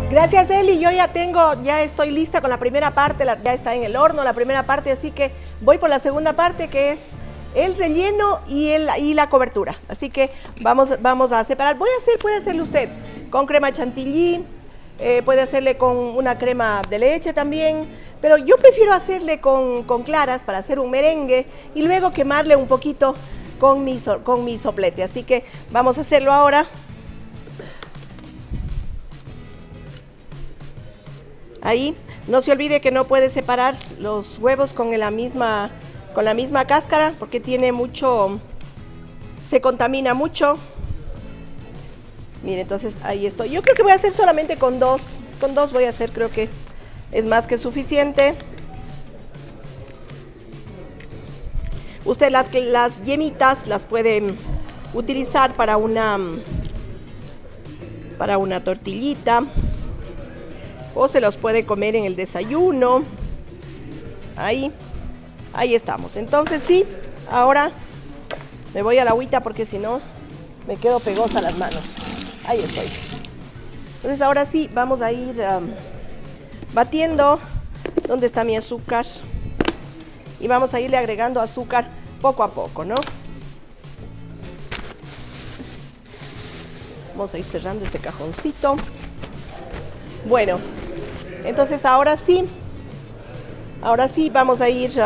Gracias, Eli. Yo ya estoy lista con la primera parte, ya está en el horno la primera parte, así que voy por la segunda parte, que es el relleno y la cobertura. Así que vamos a separar. Puede hacerlo usted con crema chantilly, puede hacerle con una crema de leche también, pero yo prefiero hacerle con claras para hacer un merengue y luego quemarle un poquito con mi soplete. Así que vamos a hacerlo ahora. Ahí, no se olvide que no puede separar los huevos con la misma cáscara porque tiene mucho, se contamina mucho. Mire, entonces ahí estoy. Yo creo que voy a hacer solamente con dos voy a hacer, creo que es más que suficiente. Usted las yemitas las puede utilizar para una tortillita. O se los puede comer en el desayuno. Ahí estamos. Entonces sí, ahora me voy a la agüita porque si no me quedo pegosa las manos. Ahí estoy. Entonces ahora sí, vamos a ir batiendo. ¿Dónde está mi azúcar? Y vamos a irle agregando azúcar poco a poco, ¿no? Vamos a ir cerrando este cajoncito. Bueno, entonces ahora sí vamos a ir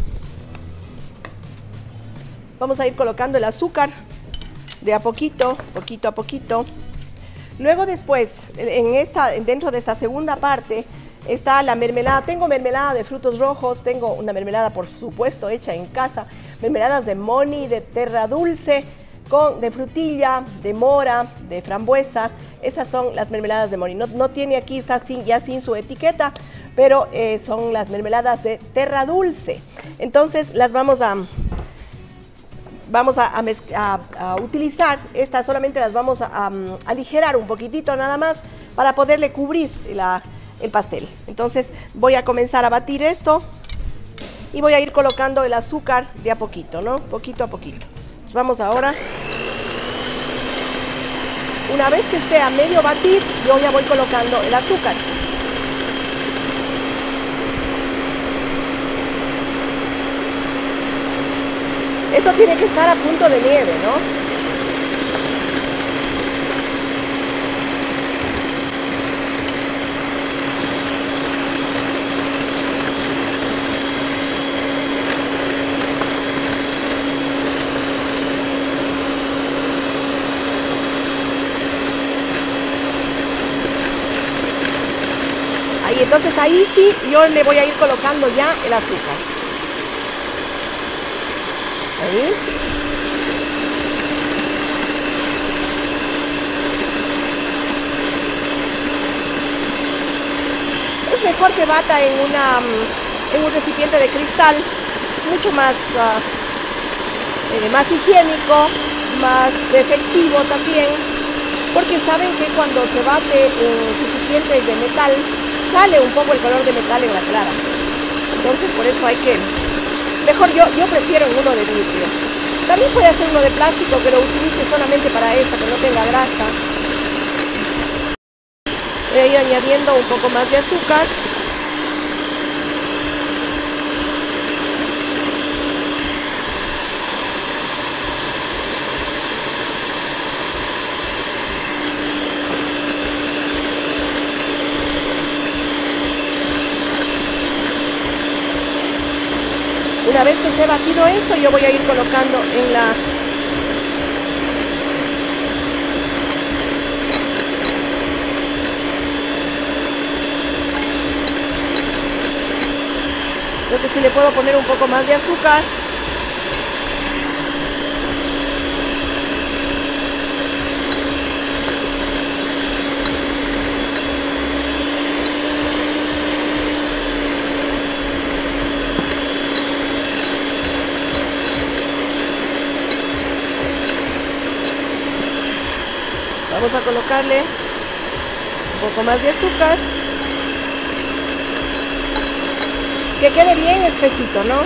colocando el azúcar de a poquito a poquito. Luego después, dentro de esta segunda parte, está la mermelada. Tengo mermelada de frutos rojos, tengo una mermelada, por supuesto, hecha en casa, mermeladas de Moni, de Terra Dulce, de frutilla, de mora, de frambuesa. Esas son las mermeladas de Moni. No tiene aquí, está ya sin su etiqueta, pero son las mermeladas de Terra Dulce. Entonces las vamos a utilizar. Estas solamente las vamos a aligerar un poquitito nada más para poderle cubrir el pastel. Entonces voy a comenzar a batir esto y voy a ir colocando el azúcar de a poquito, ¿no? Poquito a poquito. Entonces vamos ahora. Una vez que esté a medio batir, yo ya voy colocando el azúcar. Esto tiene que estar a punto de nieve, ¿no? Y entonces ahí sí, yo le voy a ir colocando ya el azúcar. Ahí. Es mejor que bata en un recipiente de cristal. Es mucho más higiénico, más efectivo también. Porque saben que cuando se bate en recipientes de metal, sale un poco el color de metal en la clara. Entonces por eso hay que... Mejor yo prefiero uno de vidrio. También puede hacer uno de plástico que lo utilice solamente para eso, que no tenga grasa. Voy a ir añadiendo un poco más de azúcar. Una vez que esté batido esto, yo voy a ir colocando en la... Creo que sí le puedo poner un poco más de azúcar. Vamos a colocarle un poco más de azúcar. Que quede bien espesito, ¿no?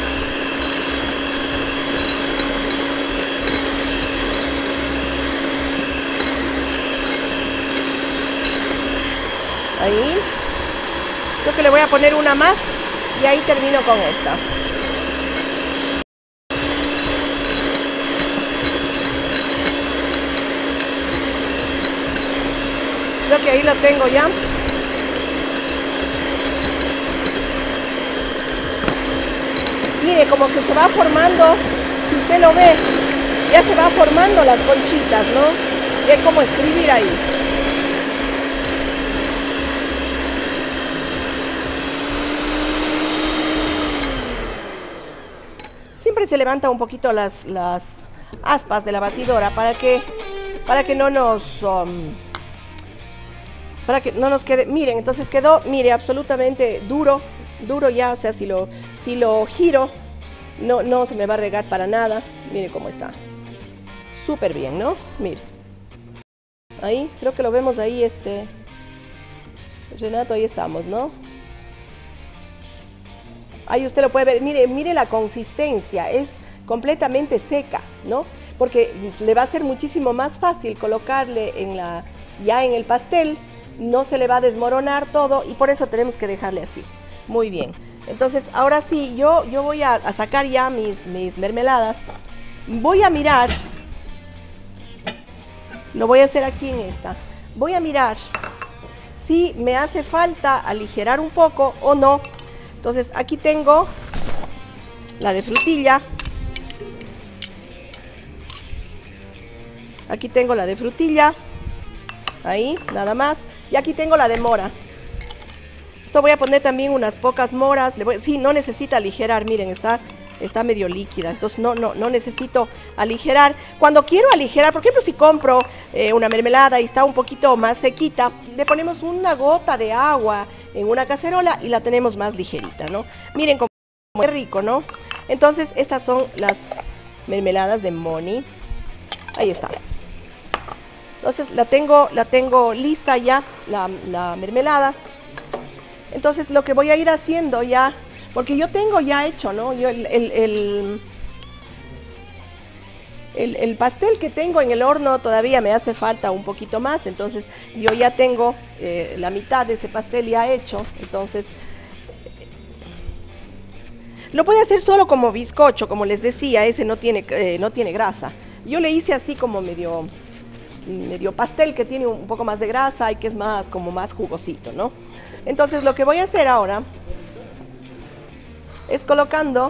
Ahí. Creo que le voy a poner una más y ahí termino con esta. Creo que ahí lo tengo ya. Mire, como que se va formando, si usted lo ve, ya se va formando las conchitas, ¿no? Y hay como escribir ahí. Siempre se levanta un poquito las aspas de la batidora para que no nos quede. Miren, entonces quedó, mire, absolutamente duro ya, o sea, si lo giro no se me va a regar para nada. Mire cómo está, súper bien, ¿no? Mire, ahí, creo que lo vemos ahí, Renato, ahí estamos, ¿no? Ahí usted lo puede ver, mire la consistencia, es completamente seca, ¿no? Porque le va a ser muchísimo más fácil colocarle ya en el pastel, no se le va a desmoronar todo y por eso tenemos que dejarle así. Muy bien, entonces ahora sí, yo voy a sacar ya mis mermeladas, voy a mirar, lo voy a hacer aquí en esta, voy a mirar si me hace falta aligerar un poco o no. Entonces aquí tengo la de frutilla, aquí tengo la de frutilla, ahí, nada más, y aquí tengo la de mora. Esto voy a poner también unas pocas moras, sí, no necesita aligerar, miren, está medio líquida, entonces no necesito aligerar. Cuando quiero aligerar, por ejemplo, si compro una mermelada y está un poquito más sequita, le ponemos una gota de agua en una cacerola y la tenemos más ligerita, ¿no? Miren cómo es rico, ¿no? Entonces, estas son las mermeladas de Moni. Ahí está. Entonces, la tengo lista ya, la mermelada. Entonces, lo que voy a ir haciendo ya, porque yo tengo ya hecho, ¿no? Yo el pastel que tengo en el horno todavía me hace falta un poquito más, entonces yo ya tengo la mitad de este pastel ya hecho, entonces lo puede hacer solo como bizcocho, como les decía, ese no tiene grasa. Yo le hice así como medio pastel que tiene un poco más de grasa y que es como más jugosito, ¿no? Entonces lo que voy a hacer ahora es colocando,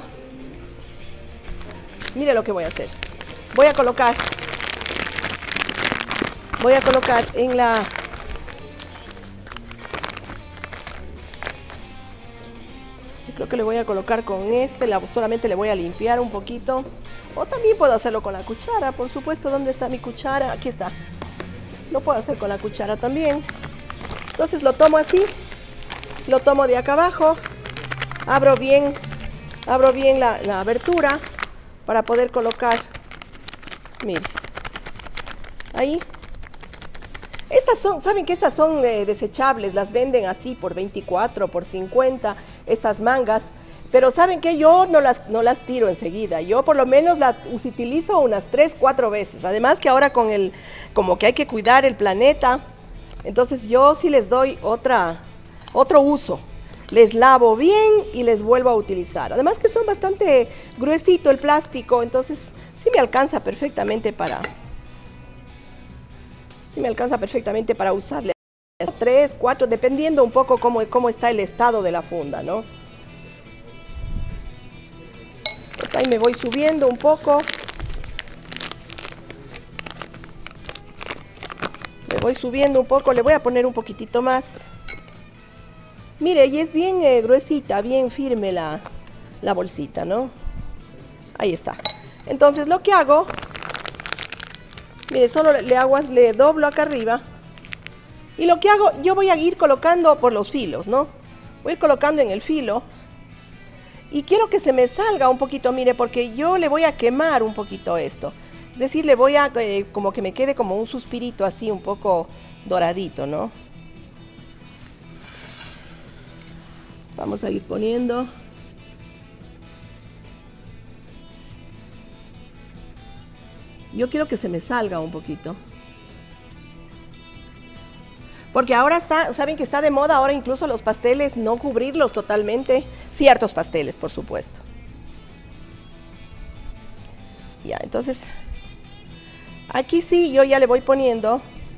mire lo que voy a hacer. Voy a colocar en creo que le voy a colocar con solamente le voy a limpiar un poquito. O también puedo hacerlo con la cuchara, por supuesto. ¿Dónde está mi cuchara? Aquí está. Lo puedo hacer con la cuchara también. Entonces lo tomo así, lo tomo de acá abajo, abro bien la abertura para poder colocar. Mire, ahí. ¿Saben que estas son desechables? Las venden así por 24, por 50, estas mangas. Pero ¿saben qué? Yo no las tiro enseguida. Yo por lo menos las utilizo unas 3, 4 veces. Además que ahora como que hay que cuidar el planeta. Entonces yo sí les doy otro uso. Les lavo bien y les vuelvo a utilizar. Además que son bastante gruesito el plástico, entonces sí me alcanza perfectamente para usarle 3, 4, dependiendo un poco cómo está el estado de la funda, ¿no? Pues ahí me voy subiendo un poco. Le voy a poner un poquitito más. Mire, y es bien gruesita, bien firme la bolsita, ¿no? Ahí está. Entonces lo que hago, mire, solo le doblo acá arriba. Y lo que hago, yo voy a ir colocando por los filos, ¿no? Voy a ir colocando en el filo. Y quiero que se me salga un poquito, mire, porque yo le voy a quemar un poquito esto. Es decir, le voy a, como que me quede como un suspirito así, un poco doradito, ¿no? Vamos a ir poniendo. Yo quiero que se me salga un poquito. Porque ahora saben que está de moda ahora incluso los pasteles, no cubrirlos totalmente. Ciertos pasteles, por supuesto. Ya, entonces, aquí sí, yo ya le voy poniendo.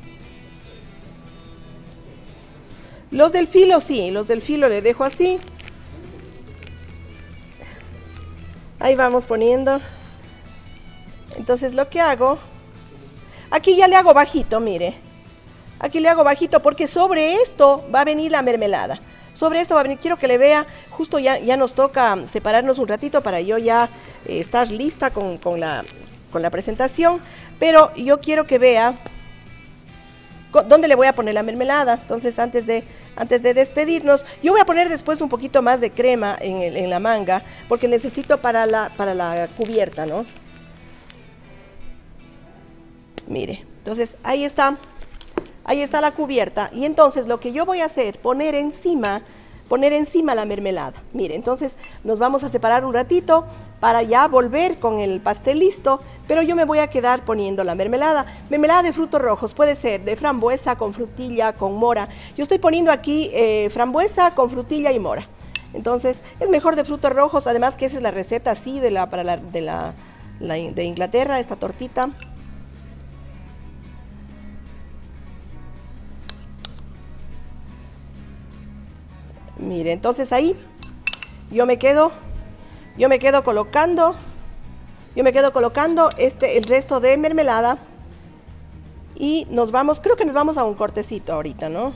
Los del filo, sí, los del filo le dejo así. Ahí vamos poniendo. Entonces lo que hago, aquí ya le hago bajito, mire. Aquí le hago bajito porque sobre esto va a venir la mermelada. Sobre esto va a venir, quiero que le vea, justo ya nos toca separarnos un ratito para yo ya estar lista con la presentación. Pero yo quiero que vea dónde le voy a poner la mermelada. Entonces antes de despedirnos, yo voy a poner después un poquito más de crema en la manga, porque necesito para la cubierta, ¿no? Mire, entonces ahí está la cubierta. Y entonces lo que yo voy a hacer, poner encima la mermelada. Mire, entonces nos vamos a separar un ratito para ya volver con el pastel listo, pero yo me voy a quedar poniendo la mermelada. Mermelada de frutos rojos, puede ser de frambuesa, con frutilla, con mora. Yo estoy poniendo aquí frambuesa con frutilla y mora. Entonces es mejor de frutos rojos, además que esa es la receta así de Inglaterra, esta tortita. Mire, entonces ahí yo me quedo colocando el resto de mermelada y creo que nos vamos a un cortecito ahorita, ¿no?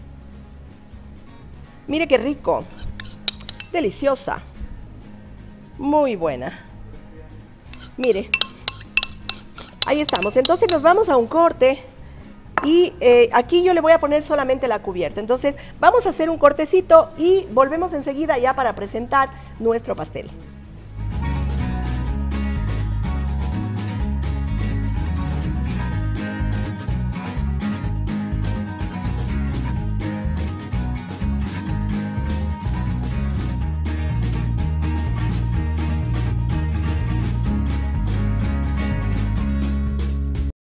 Mire qué rico, deliciosa, muy buena. Mire, ahí estamos, entonces nos vamos a un corte. Y aquí yo le voy a poner solamente la cubierta. Entonces vamos a hacer un cortecito y volvemos enseguida ya para presentar nuestro pastel.